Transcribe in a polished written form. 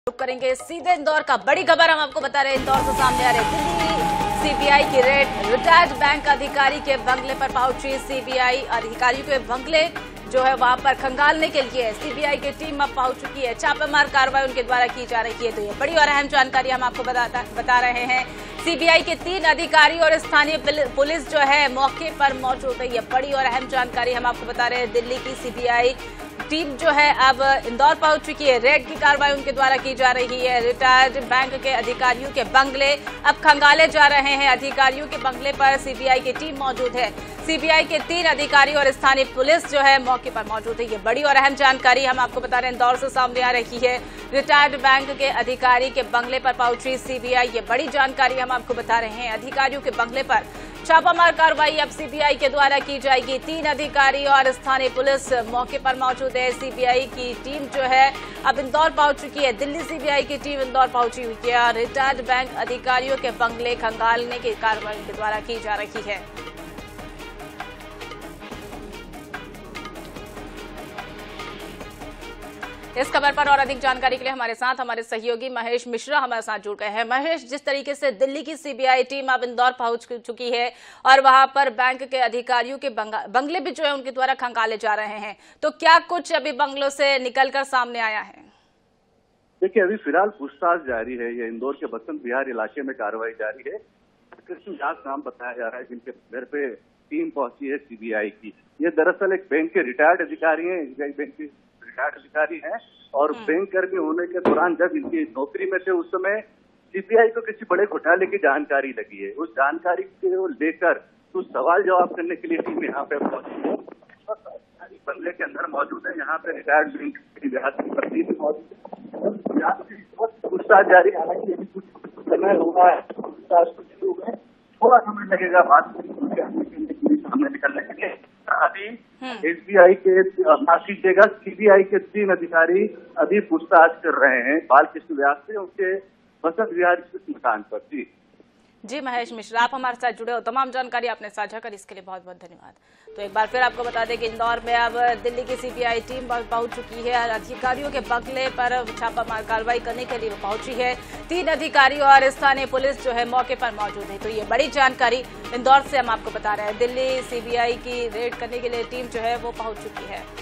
रुक करेंगे सीधे इंदौर का। बड़ी खबर हम आपको बता रहे हैं, इंदौर से सामने आ रहे दिल्ली सीबीआई की रेड। रिटायर्ड बैंक अधिकारी के बंगले पर पहुंची सीबीआई। अधिकारियों के बंगले जो है वहां पर खंगालने के लिए सीबीआई की टीम अब पहुंच चुकी है। छापेमार कार्रवाई उनके द्वारा की जा रही है। तो ये बड़ी और अहम जानकारी हम आपको बता रहे हैं। सीबीआई के 3 अधिकारी और स्थानीय पुलिस जो है मौके पर मौजूद है। ये बड़ी और अहम जानकारी हम आपको बता रहे हैं। दिल्ली की सीबीआई टीम जो है अब इंदौर पहुंच चुकी है। रेड की कार्रवाई उनके द्वारा की जा रही है। रिटायर्ड बैंक के अधिकारियों के बंगले अब खंगाले जा रहे हैं। अधिकारियों के बंगले पर सीबीआई की टीम मौजूद है। सीबीआई के 3 अधिकारी और स्थानीय पुलिस जो है मौके पर मौजूद है। ये बड़ी और अहम जानकारी हम आपको बता रहे हैं, इंदौर से सामने आ रही है। रिटायर्ड बैंक के अधिकारी के बंगले पर पहुंची सीबीआई। ये बड़ी जानकारी हम आपको बता रहे हैं। अधिकारियों के बंगले पर छापामार कार्रवाई अब सीबीआई के द्वारा की जाएगी। 3 अधिकारी और स्थानीय पुलिस मौके पर मौजूद है। सीबीआई की टीम जो है अब इंदौर पहुंच चुकी है। दिल्ली सीबीआई की टीम इंदौर पहुंची हुई है और रिटायर्ड बैंक अधिकारियों के बंगले खंगालने की कार्रवाई उनके द्वारा की जा रही है। इस खबर पर और अधिक जानकारी के लिए हमारे साथ हमारे सहयोगी महेश मिश्रा हमारे साथ जुड़ गए हैं। महेश, जिस तरीके से दिल्ली की सीबीआई टीम अब इंदौर पहुंच चुकी है और वहां पर बैंक के अधिकारियों के बंगले भी जो है उनके द्वारा खंगाले जा रहे हैं, तो क्या कुछ अभी बंगलों से निकलकर सामने आया है? देखिए, अभी फिलहाल पूछताछ जारी है। ये इंदौर के बसंत विहार इलाके में कार्रवाई जारी है। कृष्ण दास नाम बताया जा रहा है जिनके घर पे टीम पहुंची है सीबीआई की। ये दरअसल एक बैंक के रिटायर्ड अधिकारी हैं। एसबीआई बैंक के रिटायर्ड अधिकारी हैं और बैंक कर्मी होने के दौरान जब इनकी नौकरी में थे उस समय सीबीआई को किसी बड़े घोटाले की जानकारी लगी है। उस जानकारी को लेकर कुछ सवाल जवाब करने के लिए टीम यहाँ पे पहुंची है। बंगले के अंदर मौजूद है। यहाँ पे रिटायर्ड बैंक की पत्नी भी मौजूद है। पूछताछ जारी, हालांकि अभी कुछ समय हुआ है, पूछताछ शुरू है, थोड़ा समय लगेगा बात सामने निकलने के लिए। अभी एसबीआई के माफ कीजिएगा सीबीआई के 3 अधिकारी अभी पूछताछ कर रहे हैं बालकृष्ण व्यास से उनके बसंत विहार स्थित मकान पर। जी महेश मिश्रा, आप हमारे साथ जुड़े हो, तमाम जानकारी आपने साझा करी, इसके लिए बहुत बहुत धन्यवाद। तो एक बार फिर आपको बता दें कि इंदौर में अब दिल्ली की सीबीआई टीम पहुंच चुकी है। अधिकारियों के बंगले पर छापामार कार्रवाई करने के लिए वो पहुंची है। 3 अधिकारी और स्थानीय पुलिस जो है मौके पर मौजूद है। तो ये बड़ी जानकारी इंदौर से हम आपको बता रहे हैं। दिल्ली सीबीआई की रेड करने के लिए टीम जो है वो पहुंच चुकी है।